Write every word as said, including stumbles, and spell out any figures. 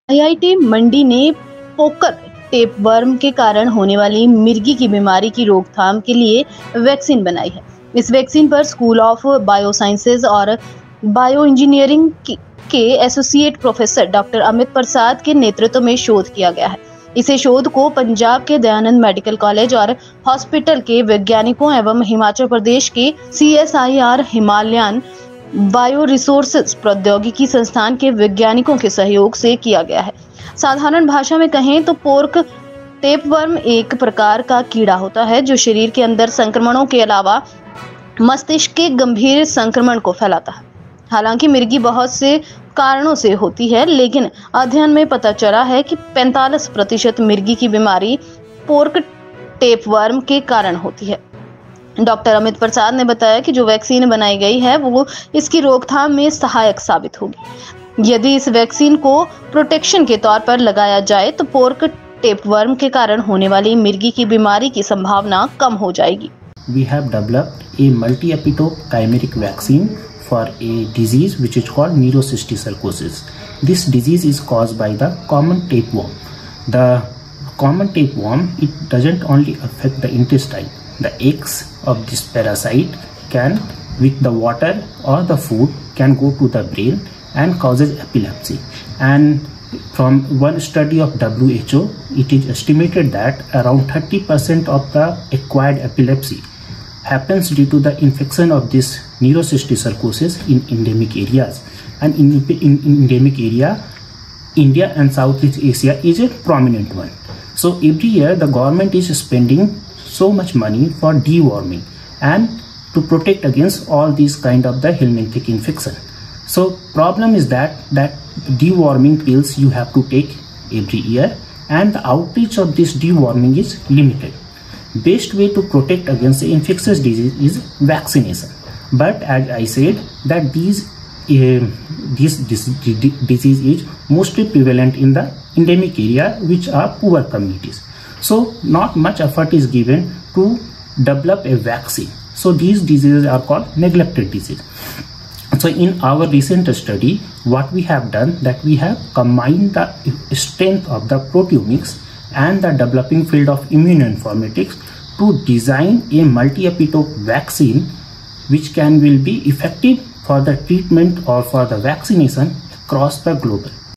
IIT मंडी ने poker tapeworm के कारण होने वाली मिर्गी की बीमारी की रोकथाम के लिए वैक्सीन बनाई है। इस वैक्सीन पर स्कूल ऑफ बायोसाइंसेज और बायो इंजीनियरिंग के associate professor doctor Amit Prasad के नेतृत्व में शोध किया गया है। इसे शोध को पंजाब के दयानंद मेडिकल कॉलेज और हॉस्पिटल के वैज्ञानिकों एवं हिमाचल प्रदेश के सीएसआईआर हिमालयन बायो रिसोर्सेज प्रौद्योगिकी संस्थान के वैज्ञानिकों के सहयोग से किया गया है। साधारण भाषा में कहें तो पोर्क टेपवर्म एक प्रकार का कीड़ा होता है जो शरीर के अंदर संक्रमणों के अलावा मस्तिष्क के गंभीर संक्रमण को फैलाता है। हालांकि मिर्गी बहुत से कारणों से होती है, लेकिन अध्ययन में पता चला है कि पैंतालीस प्रतिशत मिर्गी की बीमारी पोर्क टेपवर्म के कारण होती है। डॉक्टर अमित प्रसाद ने बताया कि जो वैक्सीन बनाई गई है वो इसकी रोकथाम में सहायक साबित होगी। यदि इस वैक्सीन को प्रोटेक्शन के तौर पर लगाया जाए तो पोर्क टेपवर्म के कारण होने वाली मिर्गी की बीमारी की संभावना कम हो जाएगी। We have developed a multi-epitope chimeric vaccine for a disease which is called neurocysticercosis. This disease is caused by the common tapeworm. The common tapeworm, it doesn't only affect the intestine. The eggs of this parasite can, with the water or the food, can go to the brain and causes epilepsy. And from one study of W H O, it is estimated that around thirty percent of the acquired epilepsy happens due to the infection of this neurocysticercosis in endemic areas. And in, in, in endemic area, India and Southeast Asia is a prominent one. So every year the government is spending so much money for deworming and to protect against all these kind of the helminthic infection. So problem is that that deworming pills you have to take every year, and the outreach of this deworming is limited. Best way to protect against the infectious disease is vaccination. But as I said that these uh, this, this disease is mostly prevalent in the endemic area, which are poor communities. So not much effort is given to develop a vaccine. So these diseases are called neglected disease. So in our recent study, what we have done, that we have combined the strength of the proteomics and the developing field of immunoinformatics to design a multi-epitope vaccine which can will be effective for the treatment or for the vaccination across the globe.